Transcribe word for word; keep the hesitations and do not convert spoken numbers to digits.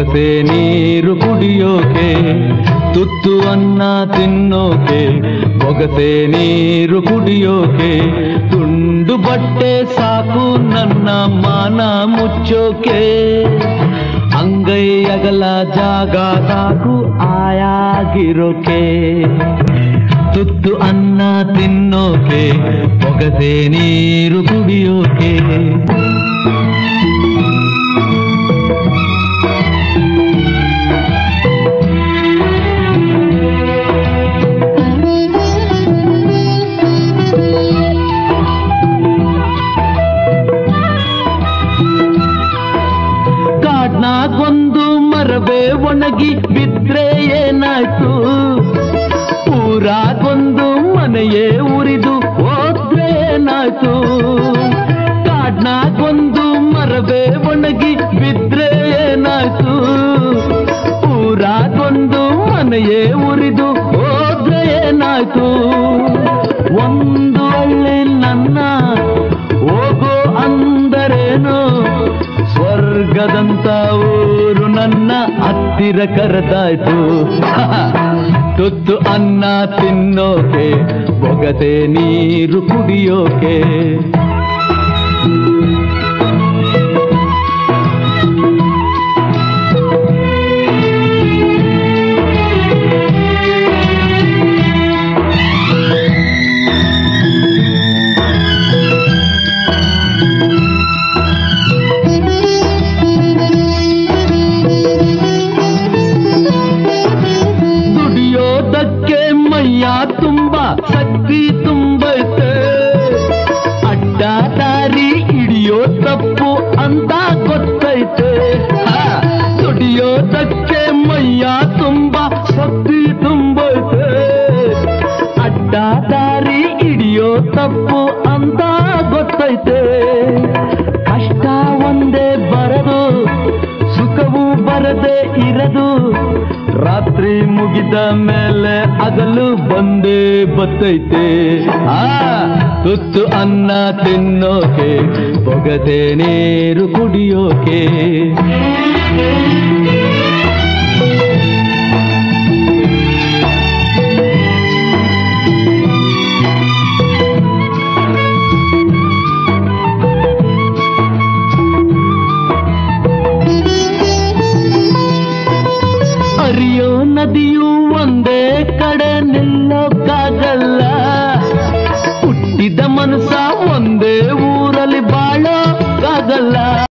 ಬೊಗಸೆ ನೀರು ಕುಡಿಯೋಕೆ, ತುತ್ತು ಅನ್ನ ತಿನ್ನೋಕೆ, ಬೊಗಸೆ ನೀರು ಕುಡಿಯೋಕೆ, ತುಂಡು ಬಟ್ಟೆ ಸಾಕು ನನ್ನ ಮಾನ ಮುಚ್ಚೋಕೆ, ಅಂಗೈ ಅಗಲ ಜಾಗ ಸಾಕು ಆಯಾಗಿರೋಕೆ, ತುತ್ತು ಅನ್ನ ತಿನ್ನೋಕೆ, ಬೊಗಸೆ ನೀರು ಕುಡಿಯೋಕೆ. ಕಾಡ್ನಾಗೊಂದು ಮರವೇ ಒಣಗಿ ಬಿದ್ರೆ ಏನಾಯ್ತು, ಊರಾಗೊಂದು ಮನೆಯೇ ಉರಿದು ಹೋದ್ರೆ ಏನಾಯ್ತು, ಕಾಡ್ನಾಗೊಂದು ಮರವೇ ಒಣಗಿ ಬಿದ್ರೆ ಏನಾಯ್ತು, ಊರಾಗೊಂದು ಮನೆಯೇ ಉರಿದು ಹೋದ್ರೆ ಏನಾಯ್ತು, ಒಂದು ಹಳ್ಳಿ ನನ್ನ ಹೋಗೋ ಅಂದರೇನು, ಸ್ವರ್ಗದಂತ ಊರು ನನ್ನ ಹತ್ತಿರ ಕರೆದಾಯ್ತು. ತುತ್ತು ಅನ್ನ ತಿನ್ನೋಕೆ, ಬೊಗಸೆ ನೀರು ಕುಡಿಯೋಕೆ. ದುಡಿಯೋದಕ್ಕೆ ಮೈಯ ತುಂಬ ಶಕ್ತಿ ತುಂಬೈತೆ, ಅಡ್ಡ ದಾರಿ ಹಿಡಿಯೋ ತಪ್ಪು ಅಂತ ಗೊತ್ತೈತೆ, ದುಡಿಯೋದಕ್ಕೆ ಮೈಯ ತುಂಬ ಶಕ್ತಿ ತುಂಬೈತೆ, ಅಡ್ಡ ದಾರಿ ಹಿಡಿಯೋ ತಪ್ಪು ಅಂತ ಗೊತ್ತೈತೆ, ಕಷ್ಟ ಒಂದೇ ಬರದು ಸುಖವು ಬರದೆ ಇರದು, ರಾತ್ರಿ ಮುಗಿದ ಮೇಲೆ ಹಗಲು ಬಂದೇ ಬತ್ತೈತೆ. ಆ ತುತ್ತು ಅನ್ನ ತಿನ್ನೋಕೆ, ಬೊಗಸೆ ನೀರು ಕುಡಿಯೋಕೆ. ಹರಿಯೋ ನದಿಯು ಒಂದೇ ಕಡೆ ನಿಲ್ಲೋಕ್ಕಾಗಲ್ಲ, ಹುಟ್ಟಿದ ಮನಸ್ಸ ಒಂದೇ ಊರಲ್ಲಿ ಬಾಳೋಕ್ಕಾಗಲ್ಲ.